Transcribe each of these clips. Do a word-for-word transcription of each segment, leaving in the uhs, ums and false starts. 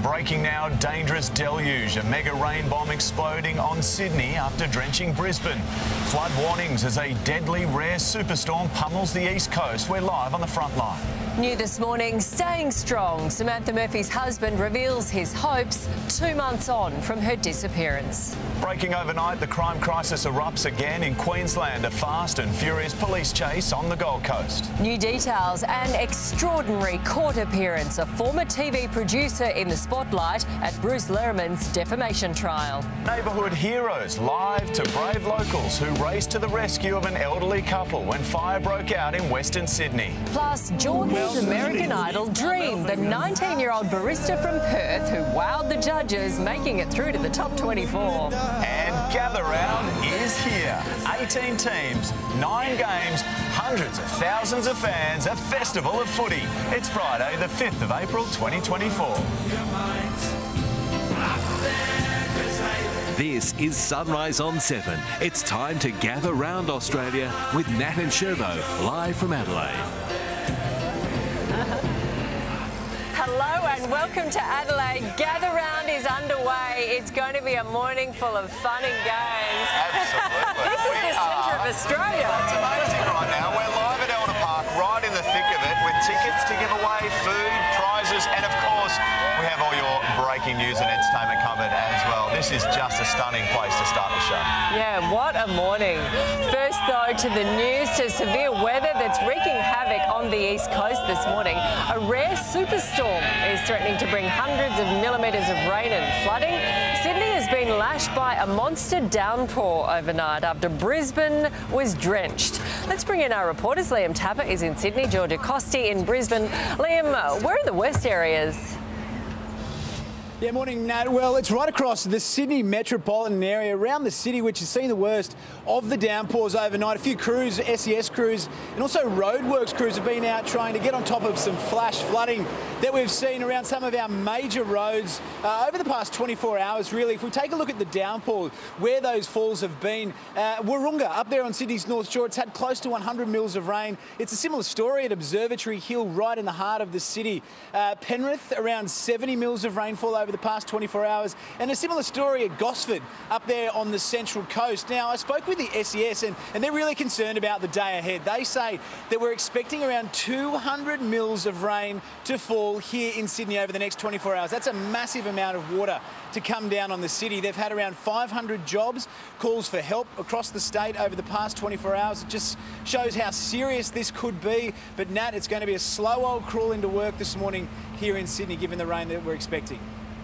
Breaking now, dangerous deluge. A mega rain bomb exploding on Sydney after drenching Brisbane. Flood warnings as a deadly rare superstorm pummels the east coast. We're live on the front line. New this morning, staying strong. Samantha Murphy's husband reveals his hopes two months on from her disappearance. Breaking overnight, the crime crisis erupts again in Queensland. A fast and furious police chase on the Gold Coast. New details, an extraordinary court appearance. A former T V producer in the spotlight at Bruce Lehrmann's defamation trial. Neighbourhood heroes live to brave locals who raced to the rescue of an elderly couple when fire broke out in Western Sydney. Plus, Jordan's American Idol dream, the nineteen-year-old barista from Perth who wowed the judges, making it through to the top twenty-four. And Gather Round is here. eighteen teams, nine games, hundreds of thousands of fans, a festival of footy. It's Friday, the fifth of April, twenty twenty-four. This is Sunrise on seven. It's time to gather round Australia with Nat and Shervo, live from Adelaide. Hello and welcome to Adelaide. Gather Round is underway. It's going to be a morning full of fun and games. Absolutely. This is the centre of Australia. It's amazing right now. We're live at Elder Park, right in the thick of it, with tickets to give away, food, prizes, and of course, we have all your breaking news and entertainment covered as well. This is just a stunning place to start the show. Yeah, what a morning. First, though, to the news, to severe weather that's wreaking havoc on the east coast this morning. A rare superstorm is threatening to bring hundreds of millimetres of rain and flooding. Sydney has been lashed by a monster downpour overnight after Brisbane was drenched. Let's bring in our reporters. Liam Tapper is in Sydney, Georgia Costi in Brisbane. Liam, where are the west areas? Yeah, morning, Nat. Well, it's right across the Sydney metropolitan area, around the city, which has seen the worst of the downpours overnight. A few crews, S E S crews, and also roadworks crews have been out trying to get on top of some flash flooding that we've seen around some of our major roads uh, over the past twenty-four hours, really. If we take a look at the downpour, where those falls have been, uh, Wahroonga, up there on Sydney's North Shore, it's had close to one hundred mils of rain. It's a similar story at Observatory Hill, right in the heart of the city. Uh, Penrith, around seventy mils of rainfall over the past twenty-four hours, and a similar story at Gosford up there on the Central Coast. Now, I spoke with the S E S and, and they're really concerned about the day ahead. They say that we're expecting around two hundred mils of rain to fall here in Sydney over the next twenty-four hours. That's a massive amount of water to come down on the city. They've had around five hundred jobs, calls for help across the state over the past twenty-four hours. It just shows how serious this could be. But Nat, it's going to be a slow old crawl into work this morning here in Sydney, given the rain that we're expecting.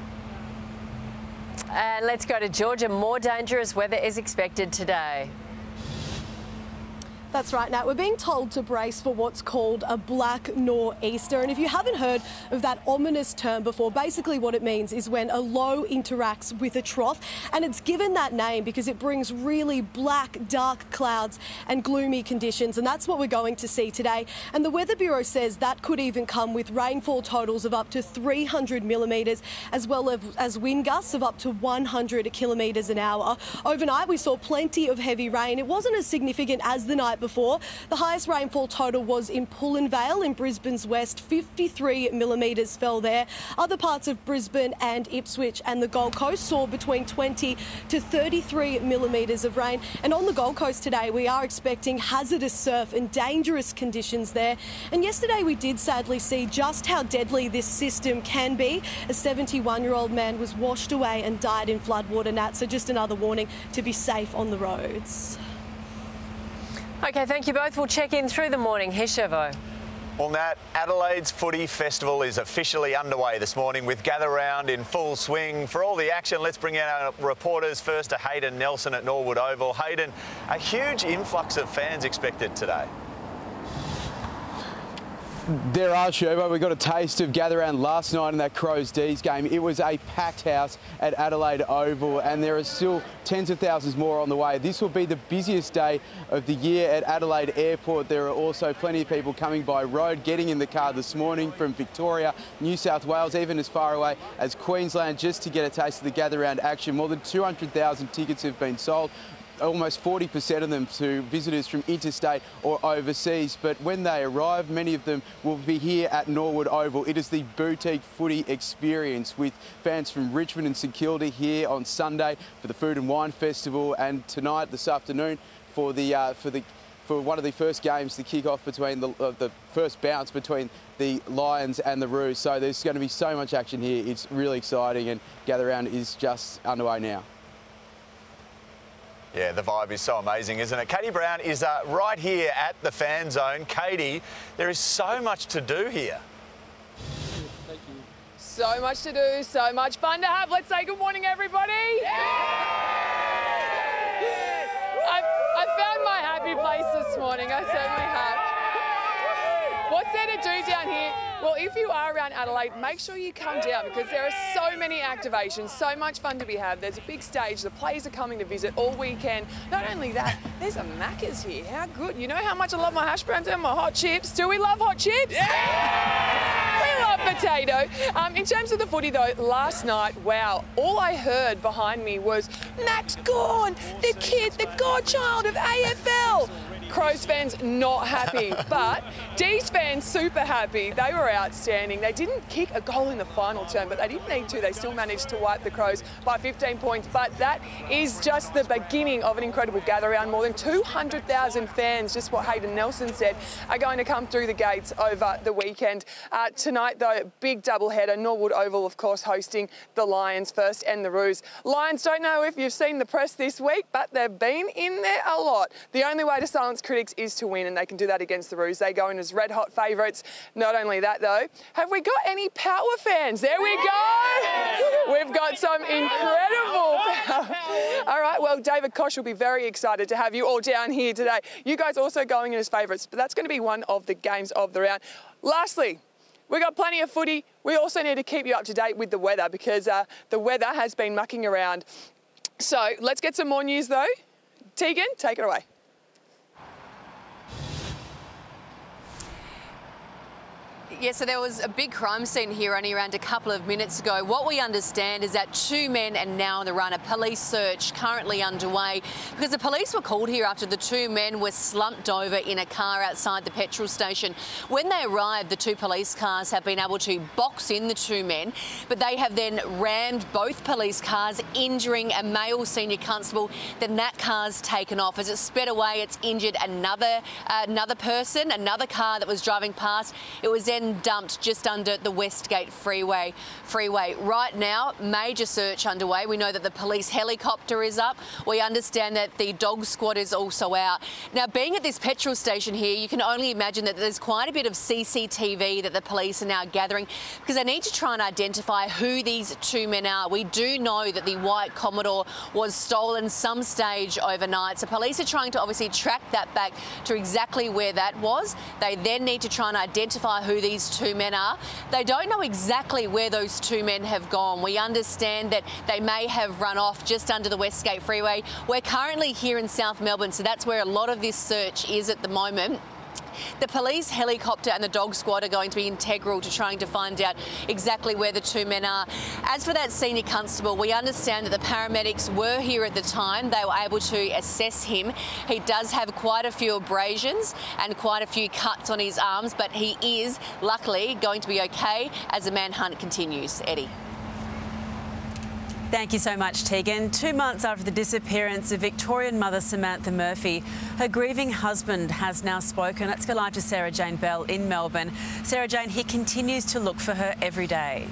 And let's go to Georgia. More dangerous weather is expected today. That's right, Nat. We're being told to brace for what's called a black nor'easter. And if you haven't heard of that ominous term before, basically what it means is when a low interacts with a trough. And it's given that name because it brings really black, dark clouds and gloomy conditions. And that's what we're going to see today. And the Weather Bureau says that could even come with rainfall totals of up to three hundred millimetres, as well as, as wind gusts of up to one hundred kilometres an hour. Overnight, we saw plenty of heavy rain. It wasn't as significant as the night before. The highest rainfall total was in Pullen Vale in Brisbane's west. fifty-three millimetres fell there. Other parts of Brisbane and Ipswich and the Gold Coast saw between twenty to thirty-three millimetres of rain. And on the Gold Coast today, we are expecting hazardous surf and dangerous conditions there. And yesterday we did sadly see just how deadly this system can be. A seventy-one-year-old man was washed away and died in floodwater, Nat. So just another warning to be safe on the roads. OK, thank you both. We'll check in through the morning. Here's Shervo. Well, Nat, Adelaide's Footy Festival is officially underway this morning with Gather Round in full swing. For all the action, let's bring in our reporters. First to Hayden Nelson at Norwood Oval. Hayden, a huge influx of fans expected today. There are, Shervo. We got a taste of Gather Round last night in that Crows D's game. It was a packed house at Adelaide Oval, and there are still tens of thousands more on the way. This will be the busiest day of the year at Adelaide Airport. There are also plenty of people coming by road, getting in the car this morning from Victoria, New South Wales, even as far away as Queensland, just to get a taste of the Gather Round action. More than two hundred thousand tickets have been sold. almost forty percent of them to visitors from interstate or overseas. But when they arrive, many of them will be here at Norwood Oval. It is the boutique footy experience with fans from Richmond and St Kilda here on Sunday for the Food and Wine Festival, and tonight, this afternoon, for the uh, for the for one of the first games, the kick-off between the, uh, the first bounce between the Lions and the Roos. So there's going to be so much action here. It's really exciting, and Gather Round is just underway now. Yeah, the vibe is so amazing, isn't it? Katie Brown is uh, right here at the fan zone. Katie, there is so much to do here. Thank you. So much to do, so much fun to have. Let's say good morning, everybody. I've, I found my happy place this morning, I certainly have. What's there to do down here? Well, if you are around Adelaide, make sure you come down because there are so many activations, so much fun to be had. There's a big stage, the players are coming to visit all weekend. Not only that, there's a Macca's here. How good. You know how much I love my hash browns and my hot chips. Do we love hot chips? Yeah! We love potato. Um, in terms of the footy though, last night, wow, all I heard behind me was Max Gawn, the kid, the godchild of A F L. Crows fans not happy, but D's fans super happy. They were outstanding. They didn't kick a goal in the final term, but they didn't need to. They still managed to wipe the Crows by fifteen points. But that is just the beginning of an incredible gather round. More than two hundred thousand fans, just what Hayden Nelson said, are going to come through the gates over the weekend. Uh, tonight, though, big doubleheader. Norwood Oval, of course, hosting the Lions first and the Roos. Lions, don't know if you've seen the press this week, but they've been in there a lot. The only way to silence critics is to win, and they can do that against the Roos. They go in as red hot favourites. Not only that though, have we got any power fans? There we go. We've got some incredible power. All right, well, David Koch will be very excited to have you all down here today. You guys also going in as favourites, but that's going to be one of the games of the round. Lastly, we've got plenty of footy. We also need to keep you up to date with the weather because uh, the weather has been mucking around. So let's get some more news though. Tegan, take it away. Yeah, so there was a big crime scene here only around a couple of minutes ago. What we understand is that two men are now on the run. A police search currently underway because the police were called here after the two men were slumped over in a car outside the petrol station. When they arrived, the two police cars have been able to box in the two men, but they have then rammed both police cars, injuring a male senior constable. Then that car's taken off. As it sped away, it's injured another, uh, another person, another car that was driving past. It was then dumped just under the Westgate Freeway. Freeway. Right now, major search underway. We know that the police helicopter is up. We understand that the dog squad is also out. Now, being at this petrol station here, you can only imagine that there's quite a bit of C C T V that the police are now gathering because they need to try and identify who these two men are. We do know that the white Commodore was stolen some stage overnight, so police are trying to obviously track that back to exactly where that was. They then need to try and identify who these two men are. They don't know exactly where those two men have gone. We understand that they may have run off just under the Westgate Freeway. We're currently here in South Melbourne, so that's where a lot of this search is at the moment. The police helicopter and the dog squad are going to be integral to trying to find out exactly where the two men are. As for that senior constable, we understand that the paramedics were here at the time. They were able to assess him. He does have quite a few abrasions and quite a few cuts on his arms, but he is, luckily, going to be okay as the manhunt continues. Eddie. Thank you so much, Tegan. Two months after the disappearance of Victorian mother Samantha Murphy, her grieving husband has now spoken. Let's go live to Sarah Jane Bell in Melbourne. Sarah Jane, he continues to look for her every day.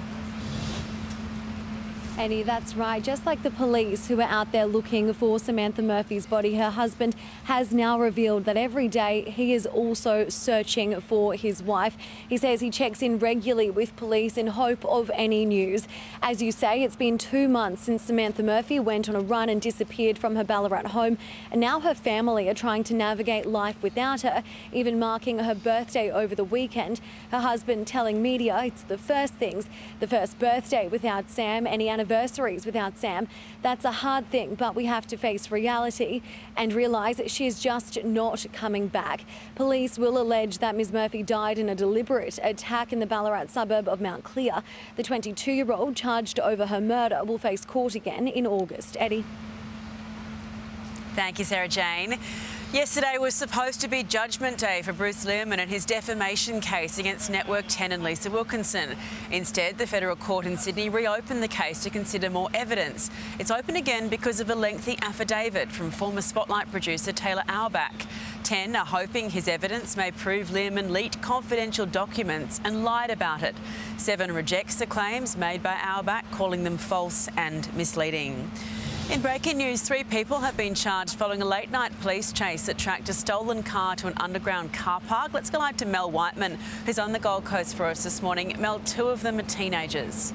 Eddie, that's right. Just like the police who were out there looking for Samantha Murphy's body, her husband has now revealed that every day he is also searching for his wife. He says he checks in regularly with police in hope of any news. As you say, it's been two months since Samantha Murphy went on a run and disappeared from her Ballarat home, and now her family are trying to navigate life without her, even marking her birthday over the weekend. Her husband telling media it's the first things, the first birthday without Sam, any anniversary anniversaries without Sam. That's a hard thing, but we have to face reality and realise she is just not coming back. Police will allege that Miz Murphy died in a deliberate attack in the Ballarat suburb of Mount Clear. The twenty-two-year-old charged over her murder will face court again in August. Eddie. Thank you, Sarah Jane. Yesterday was supposed to be Judgment Day for Bruce Lehrmann and his defamation case against Network ten and Lisa Wilkinson. Instead, the federal court in Sydney reopened the case to consider more evidence. It's open again because of a lengthy affidavit from former Spotlight producer Taylor Auerbach. ten are hoping his evidence may prove Lehrmann leaked confidential documents and lied about it. seven rejects the claims made by Auerbach, calling them false and misleading. In breaking news, three people have been charged following a late-night police chase that tracked a stolen car to an underground car park. Let's go live to Mel Whiteman, who's on the Gold Coast for us this morning. Mel, two of them are teenagers.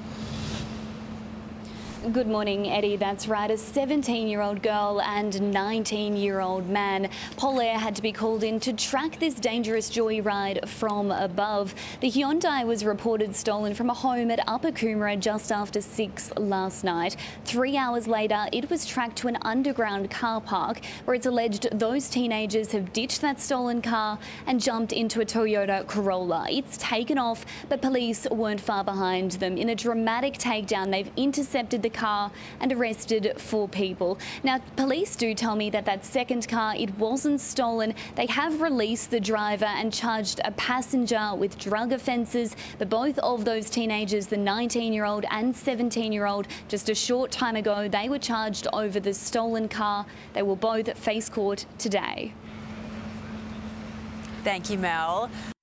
Good morning, Eddie. That's right. A seventeen-year-old girl and nineteen-year-old man. Polair had to be called in to track this dangerous joyride from above. The Hyundai was reported stolen from a home at Upper Coomera just after six last night. Three hours later, it was tracked to an underground car park where it's alleged those teenagers have ditched that stolen car and jumped into a Toyota Corolla. It's taken off, but police weren't far behind them. In a dramatic takedown, they've intercepted the car and arrested four people. Now, police do tell me that that second car, it wasn't stolen. They have released the driver and charged a passenger with drug offences. But both of those teenagers, the nineteen-year-old and seventeen-year-old, just a short time ago, they were charged over the stolen car. They will both face court today. Thank you, Mel.